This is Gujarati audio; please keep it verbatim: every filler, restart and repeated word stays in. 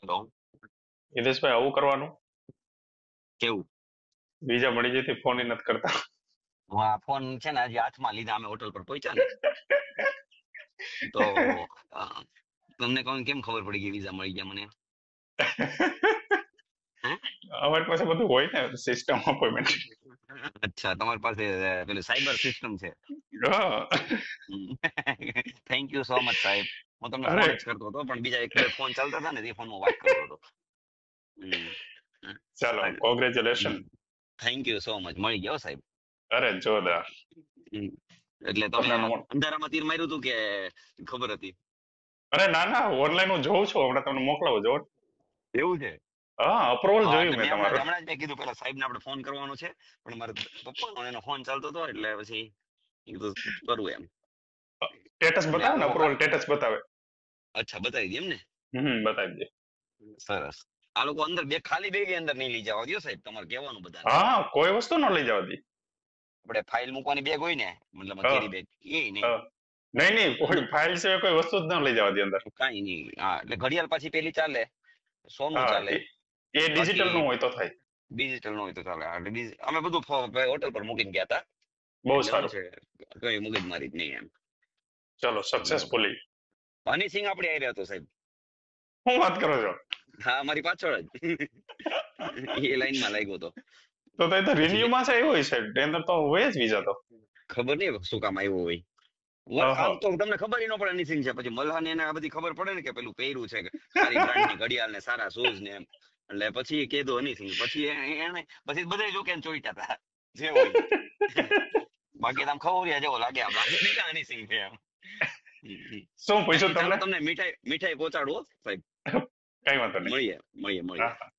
તો હિતેશભાઈ આવું કરવાનું? કેવું? વિઝા મળી જતી ફોન ય નથી કરતા. હું આ ફોન છે ને હજી હાથમાં લીધા, અમે હોટલ પર પહોંચ્યા ને તો અ, તમને કોણ કેમ ખબર પડી ગઈ વિઝા મળી ગયા મને? હે? અમારી પાસે બધું હોય ને, સિસ્ટમ અપોઇન્ટમેન્ટ. અચ્છા, તમારી પાસે અ, પેલું સાયબર સિસ્ટમ છે. થેન્ક યુ સો મચ સાહેબ. હું તમને ફોન જ અરે કરતો હતો, પણ બીજા એક બે ફોન ચાલતા હતા ને તે ફોનમાં વાત કરતો હતો. ચાલો, congratulation. Thank you so much. મળી ગયો સાહેબ. અરે જોરદાર. હમ. એટલે તમે તમને નંબર- અંધારામાં તીર માર્યું હતું કે ખબર હતી? અરે ના ના, ઓનલાઈન હું જોઉં છું, હમણાં તમને મોકલાવું જો. એવું છે? હા, અપ્રુવલ હા, એટલે જોયું મેં મેં હમણાં જ તમારું. હમણાં જ મેં કીધું પેલા સાહેબ ને આપણે ફોન કરવાનો છે, પણ મારા પપ્પાનો એનો ફોન ચાલતો હતો એટલે પછી કીધું કરું એમ. સ્ટેટસ એટલે આ બતાવે ને, લોકો અપ્રુવલ ખા- સ્ટેટસ બતાવે. અચ્છા, બતાવી દે એમ ને. હમ બતાવી દે. સરસ. આ લોકો અંદર બે ખાલી બેગ અંદર નહીં લઈ જવા દો સાહેબ, તમારે કહેવાનું બધાને. હા, કોઈ વસ્તુ ન લઈ જવા દી. આપણે ફાઇલ મૂકવાની બેગ હોય ને, મતલબ હા કેરી બેગ, એ નહીં. હા. નહીં નહીં, કોઈ અંદર ફાઇલ સિવાય કોઈ વસ્તુ જ ન લઈ જવા દી અંદર. કાંઈ નહીં. હા, એટલે ઘડિયાળ પાછી પેલી ચાલે, સોનું હા, ચાલે, એ એ ડિજિટલ બાકી નું હોય તો થાય. ડિજિટલ નો હોય તો ચાલે. હા, એટલે ડિજિ- અમે બધું ફો- હોટલ પર મૂકીને ગયા હતા, બહુ એટલે શું સારું. છે કઈ મગજ મારી જ નહીં એમ. ચલો, બરોબર. સક્સેસફુલી. હની સિંહ આપડે આવી રહ્યો હતો સાહેબ. હું વાત કરો છો? હા, મારી પાછળ જ. એ લાઈન માં લાગ્યો હતો. તો તો એ તો પછી રિન્યુ બે- માં છે એવું હોય છે, ટેન્ડર તો હોય જ વિઝા તો. ખબર નહીં શું કામ આવ્યો હોય. વ- આમ હા તો તમને ખબર ય ન પડે હની સિંહ છે, પછી મલ્હાને એને આ બધી ખબર પડે ને કે પેલું પહેર્યું છે કે સારી બ્રાન્ડ ની ઘડિયાળ ને સારા શૂઝ ને એમ, એટલે પછી કીધું હની સિંહ. પછી એ- એને પછી બધા જો કે ચોઈટા હતા જે હોય. બાકી તો આમ ખબર જેવો લાગે, આમ લાગે નહીં કે હની સિંહ છે એમ. હમ. શું કઈ પૂછ્યું નહીં, ચાલો તમને? તમને મીઠાઈ મીઠાઈ પહોંચાડું હો, સાહેબ. કઈ વાંધો નહીં. મળીએ મળીએ મળીએ. હા.